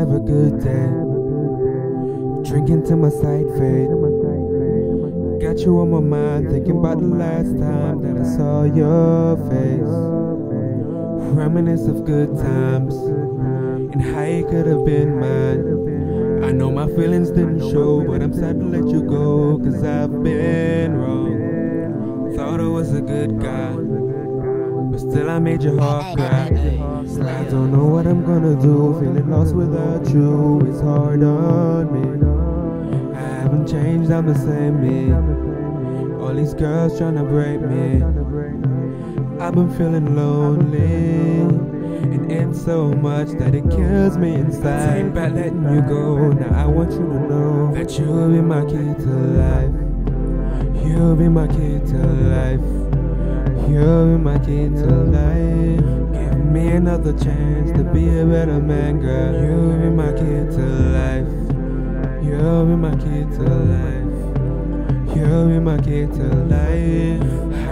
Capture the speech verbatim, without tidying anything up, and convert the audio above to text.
have a good day. Drinking till my sight fade. Got you on my mind, thinking about the last time that I saw your face. Reminisce of good times and how you could have been mine. I know my feelings didn't show, but I'm sad to let you go, cause I've been wrong. Thought I was a good guy, but still I made your heart cry. I don't know what I'm gonna do, feeling lost without you. It's hard on me. I haven't changed, I'm the same me. All these girls tryna break me. I've been feeling lonely, and it's so much that it kills me inside. I ain't back letting you go. Now I want you to know that you'll be my key to life. You'll be my key to life. You'll be my key to life. Give me another chance to be a better man, girl. You'll be my key to life. You'll be my key to life. You'll be my key to life.